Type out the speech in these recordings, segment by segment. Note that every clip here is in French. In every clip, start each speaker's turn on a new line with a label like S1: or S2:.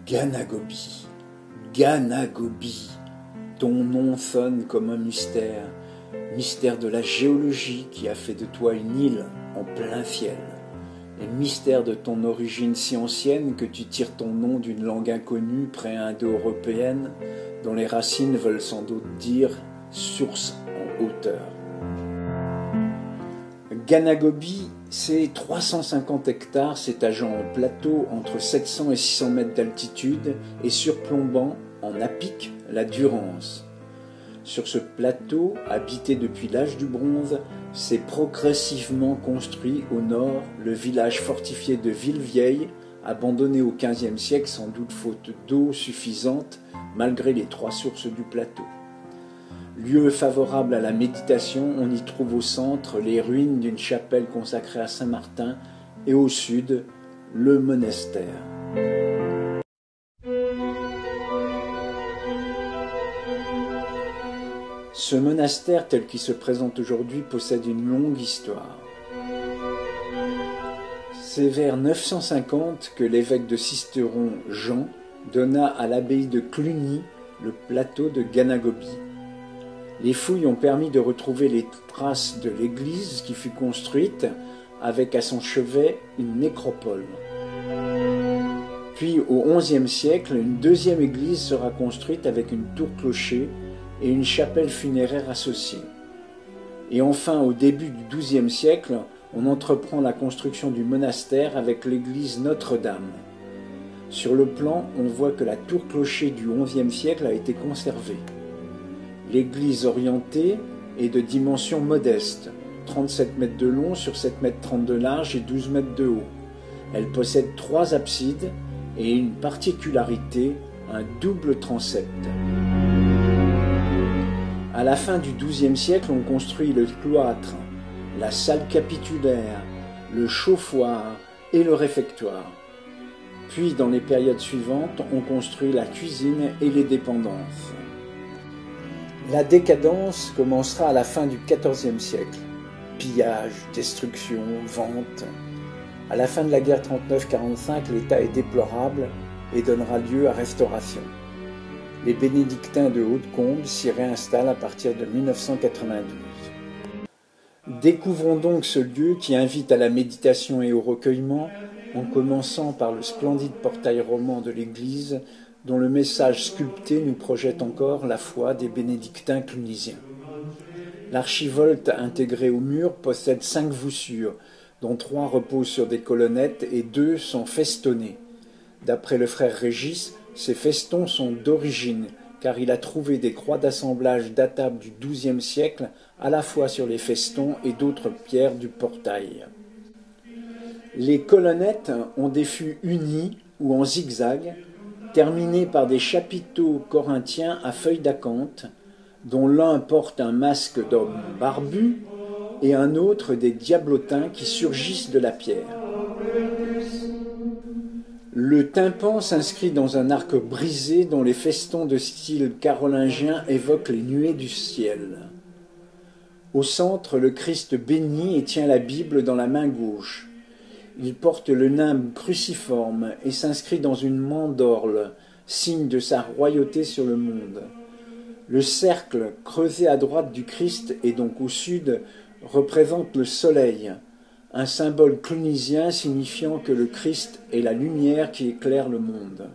S1: Ganagobi, Ganagobi, ton nom sonne comme un mystère, mystère de la géologie qui a fait de toi une île en plein ciel, et mystère de ton origine si ancienne que tu tires ton nom d'une langue inconnue pré-indo-européenne dont les racines veulent sans doute dire source en hauteur. Ganagobi, c'est 350 hectares s'étageant en plateau entre 700 et 600 mètres d'altitude et surplombant en à-pic la Durance. Sur ce plateau, habité depuis l'âge du bronze, s'est progressivement construit au nord le village fortifié de Villevieille, abandonné au XVe siècle sans doute faute d'eau suffisante malgré les 3 sources du plateau. Lieu favorable à la méditation, on y trouve au centre les ruines d'une chapelle consacrée à Saint-Martin et au sud, le monastère. Ce monastère, tel qu'il se présente aujourd'hui, possède une longue histoire. C'est vers 950 que l'évêque de Sisteron, Jean, donna à l'abbaye de Cluny le plateau de Ganagobi. Les fouilles ont permis de retrouver les traces de l'église qui fut construite avec à son chevet une nécropole. Puis au XIe siècle, une deuxième église sera construite avec une tour-clocher et une chapelle funéraire associée. Et enfin, au début du XIIe siècle, on entreprend la construction du monastère avec l'église Notre-Dame. Sur le plan, on voit que la tour-clocher du XIe siècle a été conservée. L'église orientée est de dimension modeste, 37 mètres de long sur 7 mètres 30 de large et 12 mètres de haut. Elle possède 3 absides et une particularité, un double transept. À la fin du XIIe siècle, on construit le cloître, la salle capitulaire, le chauffoir et le réfectoire. Puis, dans les périodes suivantes, on construit la cuisine et les dépendances. La décadence commencera à la fin du XIVe siècle. Pillage, destruction, vente. À la fin de la guerre 39-45, l'état est déplorable et donnera lieu à restauration. Les bénédictins de Hautecombe s'y réinstallent à partir de 1992. Découvrons donc ce lieu qui invite à la méditation et au recueillement, en commençant par le splendide portail roman de l'église, dont le message sculpté nous projette encore la foi des bénédictins clunisiens. L'archivolte intégrée au mur possède 5 voussures, dont 3 reposent sur des colonnettes et 2 sont festonnées. D'après le frère Régis, ces festons sont d'origine, car il a trouvé des croix d'assemblage datables du XIIe siècle, à la fois sur les festons et d'autres pierres du portail. Les colonnettes ont des fûts unis ou en zigzag, terminés par des chapiteaux corinthiens à feuilles d'acanthe, dont l'un porte un masque d'homme barbu et un autre des diablotins qui surgissent de la pierre. Le tympan s'inscrit dans un arc brisé dont les festons de style carolingien évoquent les nuées du ciel. Au centre, le Christ bénit et tient la Bible dans la main gauche. Il porte le nimbe cruciforme et s'inscrit dans une mandorle, signe de sa royauté sur le monde. Le cercle creusé à droite du Christ et donc au sud représente le soleil, un symbole clunisien signifiant que le Christ est la lumière qui éclaire le monde.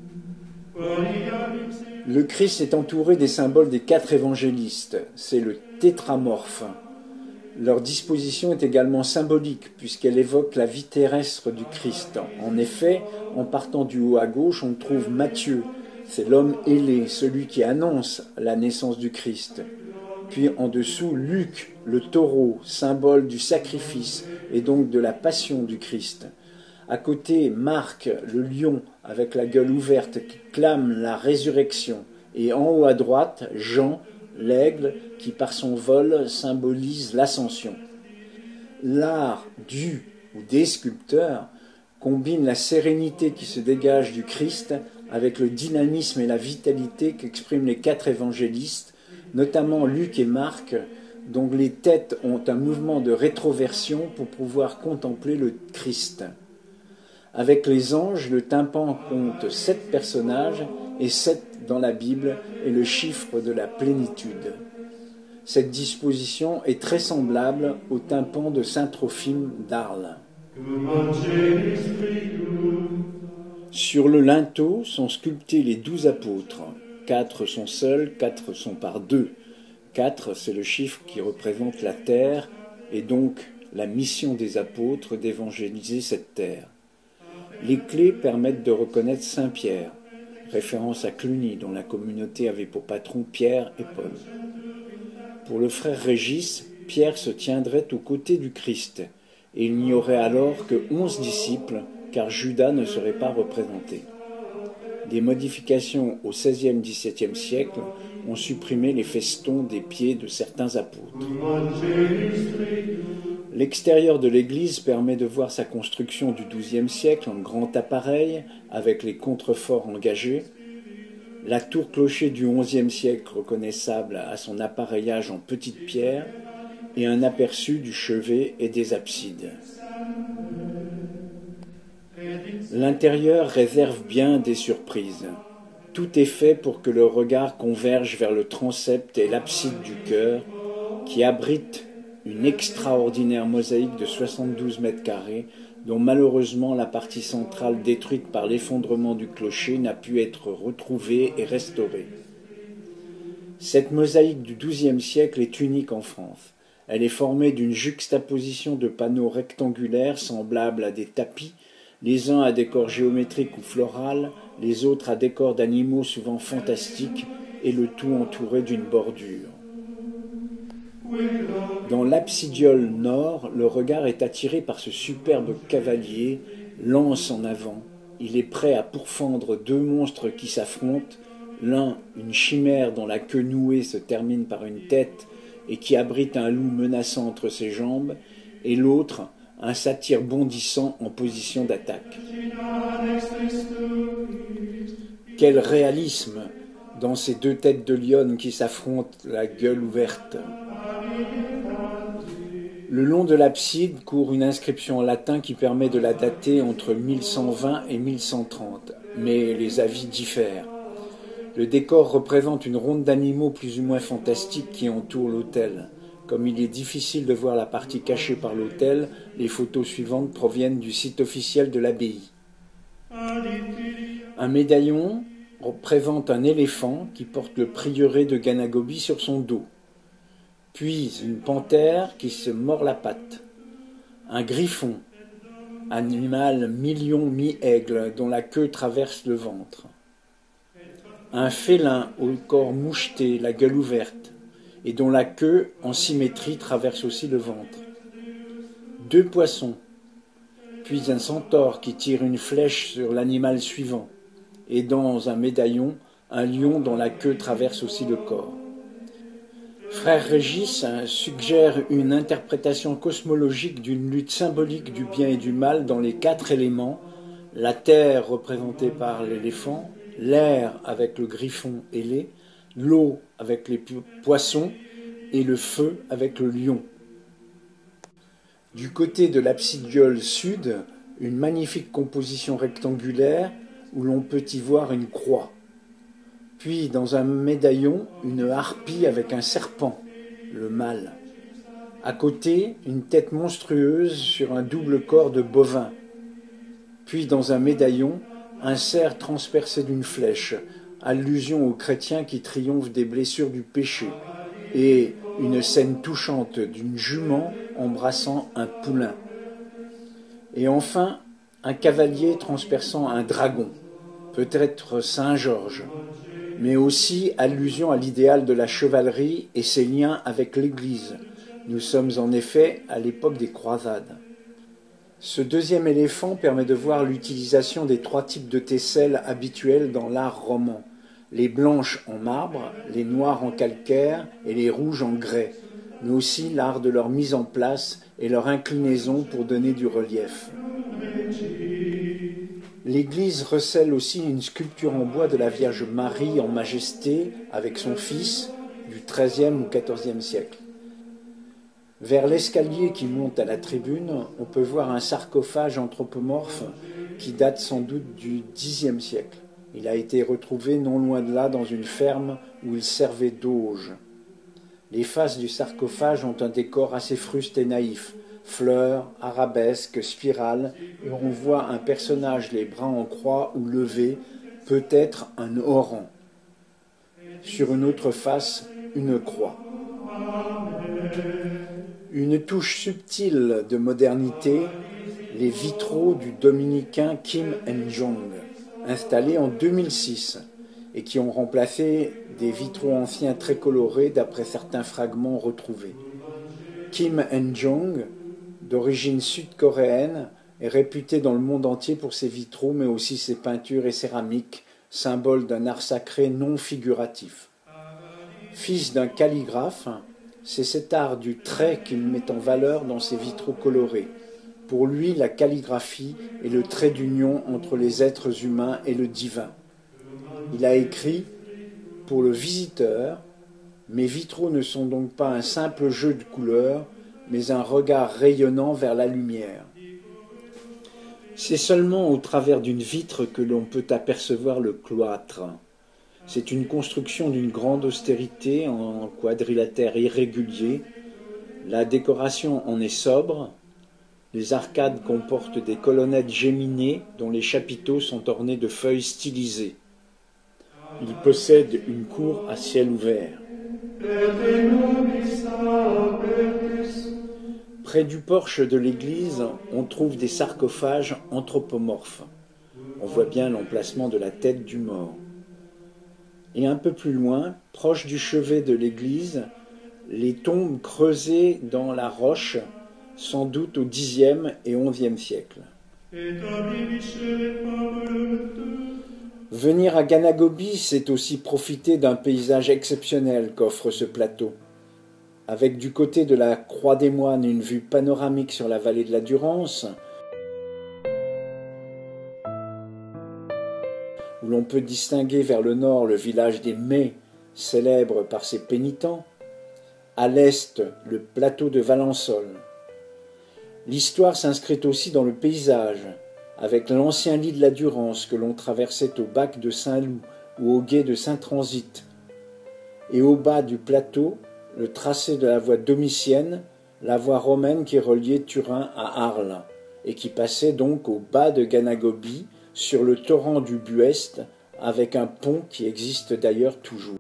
S1: Le Christ est entouré des symboles des 4 évangélistes, c'est le tétramorphe. Leur disposition est également symbolique puisqu'elle évoque la vie terrestre du Christ. En effet, en partant du haut à gauche, on trouve Matthieu, c'est l'homme ailé, celui qui annonce la naissance du Christ. Puis en dessous, Luc, le taureau, symbole du sacrifice et donc de la passion du Christ. À côté, Marc, le lion, avec la gueule ouverte qui clame la résurrection. Et en haut à droite, Jean, l'aigle, qui par son vol symbolise l'ascension. L'art du ou des sculpteurs combine la sérénité qui se dégage du Christ avec le dynamisme et la vitalité qu'expriment les 4 évangélistes, notamment Luc et Marc, dont les têtes ont un mouvement de rétroversion pour pouvoir contempler le Christ. Avec les anges, le tympan compte 7 personnages et 7 dans la Bible est le chiffre de la plénitude. Cette disposition est très semblable au tympan de saint Trophime d'Arles. Sur le linteau sont sculptés les 12 apôtres. 4 sont seuls, 4 sont par 2. 4, c'est le chiffre qui représente la terre et donc la mission des apôtres d'évangéliser cette terre. Les clés permettent de reconnaître Saint Pierre, référence à Cluny dont la communauté avait pour patron Pierre et Paul. Pour le frère Régis, Pierre se tiendrait aux côtés du Christ et il n'y aurait alors que 11 disciples car Judas ne serait pas représenté. Des modifications au XVIe-XVIIe siècle ont supprimé les festons des pieds de certains apôtres. L'extérieur de l'église permet de voir sa construction du XIIe siècle en grand appareil avec les contreforts engagés. La tour-clocher du XIe siècle reconnaissable à son appareillage en petites pierres et un aperçu du chevet et des absides. L'intérieur réserve bien des surprises. Tout est fait pour que le regard converge vers le transept et l'abside du chœur, qui abrite une extraordinaire mosaïque de 72 mètres carrés, dont malheureusement la partie centrale détruite par l'effondrement du clocher n'a pu être retrouvée et restaurée. Cette mosaïque du XIIe siècle est unique en France. Elle est formée d'une juxtaposition de panneaux rectangulaires semblables à des tapis, les uns à décor géométrique ou floral, les autres à décor d'animaux souvent fantastiques, et le tout entouré d'une bordure. Dans l'absidiole nord, le regard est attiré par ce superbe cavalier, lance en avant. Il est prêt à pourfendre 2 monstres qui s'affrontent, l'un une chimère dont la queue nouée se termine par une tête et qui abrite un loup menaçant entre ses jambes, et l'autre un satyre bondissant en position d'attaque. Quel réalisme dans ces 2 têtes de lionne qui s'affrontent, la gueule ouverte. Le long de l'abside court une inscription en latin qui permet de la dater entre 1120 et 1130, mais les avis diffèrent. Le décor représente une ronde d'animaux plus ou moins fantastiques qui entourent l'autel. Comme il est difficile de voir la partie cachée par l'autel, les photos suivantes proviennent du site officiel de l'abbaye. Un médaillon représente un éléphant qui porte le prieuré de Ganagobi sur son dos. Puis une panthère qui se mord la patte. Un griffon, animal mi-lion mi-aigle dont la queue traverse le ventre. Un félin au corps moucheté, la gueule ouverte, et dont la queue, en symétrie, traverse aussi le ventre. 2 poissons, puis un centaure qui tire une flèche sur l'animal suivant, et dans un médaillon, un lion dont la queue traverse aussi le corps. Frère Régis suggère une interprétation cosmologique d'une lutte symbolique du bien et du mal dans les 4 éléments, la terre représentée par l'éléphant, l'air avec le griffon ailé, l'eau avec les poissons et le feu avec le lion. Du côté de l'absidiole sud, une magnifique composition rectangulaire où l'on peut y voir une croix. Puis dans un médaillon, une harpie avec un serpent, le mâle. À côté, une tête monstrueuse sur un double corps de bovin. Puis dans un médaillon, un cerf transpercé d'une flèche, allusion aux chrétiens qui triomphent des blessures du péché, et une scène touchante d'une jument embrassant un poulain. Et enfin, un cavalier transperçant un dragon, peut-être Saint Georges, mais aussi allusion à l'idéal de la chevalerie et ses liens avec l'Église. Nous sommes en effet à l'époque des croisades. Ce 2e éléphant permet de voir l'utilisation des 3 types de tesselles habituelles dans l'art roman. Les blanches en marbre, les noires en calcaire et les rouges en grès, mais aussi l'art de leur mise en place et leur inclinaison pour donner du relief. L'église recèle aussi une sculpture en bois de la Vierge Marie en majesté avec son fils du XIIIe ou XIVe siècle. Vers l'escalier qui monte à la tribune, on peut voir un sarcophage anthropomorphe qui date sans doute du Xe siècle. Il a été retrouvé non loin de là dans une ferme où il servait d'auge. Les faces du sarcophage ont un décor assez fruste et naïf. Fleurs, arabesques, spirales, et on voit un personnage les bras en croix ou levés, peut-être un orang. Sur une autre face, une croix. Une touche subtile de modernité, les vitraux du dominicain Kim En-jong, installés en 2006 et qui ont remplacé des vitraux anciens très colorés d'après certains fragments retrouvés. Kim En-jong, d'origine sud-coréenne, est réputé dans le monde entier pour ses vitraux mais aussi ses peintures et céramiques, symbole d'un art sacré non figuratif. Fils d'un calligraphe, c'est cet art du trait qu'il met en valeur dans ses vitraux colorés. Pour lui, la calligraphie est le trait d'union entre les êtres humains et le divin. Il a écrit « Pour le visiteur, mes vitraux ne sont donc pas un simple jeu de couleurs, mais un regard rayonnant vers la lumière. C'est seulement au travers d'une vitre que l'on peut apercevoir le cloître. C'est une construction d'une grande austérité en quadrilatère irrégulier. La décoration en est sobre. Les arcades comportent des colonnettes géminées dont les chapiteaux sont ornés de feuilles stylisées. Il possède une cour à ciel ouvert. Près du porche de l'église, on trouve des sarcophages anthropomorphes. On voit bien l'emplacement de la tête du mort. Et un peu plus loin, proche du chevet de l'église, les tombes creusées dans la roche, sans doute au Xe et XIe siècle. Venir à Ganagobi, c'est aussi profiter d'un paysage exceptionnel qu'offre ce plateau. Avec du côté de la Croix des Moines une vue panoramique sur la vallée de la Durance, où l'on peut distinguer vers le nord le village des Mets, célèbre par ses pénitents, à l'est le plateau de Valençol. L'histoire s'inscrit aussi dans le paysage, avec l'ancien lit de la Durance que l'on traversait au bac de Saint-Loup ou au gué de Saint-Transit, et au bas du plateau, le tracé de la voie domitienne, la voie romaine qui reliait Turin à Arles, et qui passait donc au bas de Ganagobi, sur le torrent du Buest, avec un pont qui existe d'ailleurs toujours.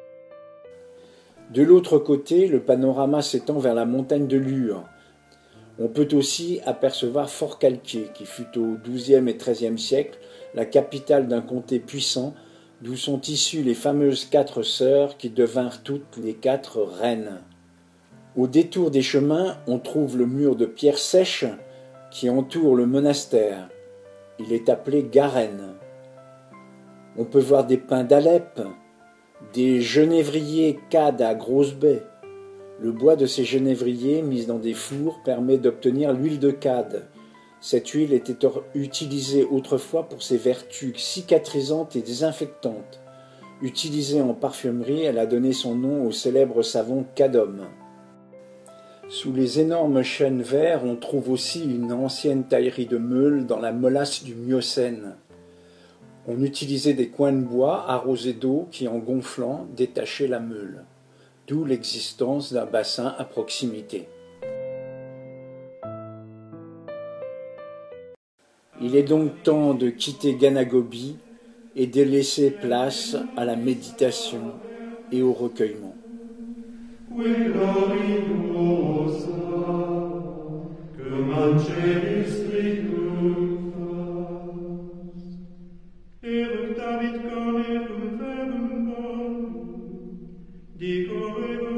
S1: De l'autre côté, le panorama s'étend vers la montagne de Lure. On peut aussi apercevoir Forcalquier, qui fut au XIIe et XIIIe siècle la capitale d'un comté puissant, d'où sont issues les fameuses 4 sœurs qui devinrent toutes les 4 reines. Au détour des chemins, on trouve le mur de pierre sèche qui entoure le monastère. Il est appelé Garenne. On peut voir des pins d'Alep, des genévriers cades à grosses baies. Le bois de ces genévriers, mis dans des fours, permet d'obtenir l'huile de cade. Cette huile était utilisée autrefois pour ses vertus cicatrisantes et désinfectantes. Utilisée en parfumerie, elle a donné son nom au célèbre savon Cadum. Sous les énormes chênes verts, on trouve aussi une ancienne taillerie de meules dans la molasse du Miocène. On utilisait des coins de bois arrosés d'eau qui, en gonflant, détachaient la meule. D'où l'existence d'un bassin à proximité. Il est donc temps de quitter Ganagobi et de laisser place à la méditation et au recueillement.
S2: David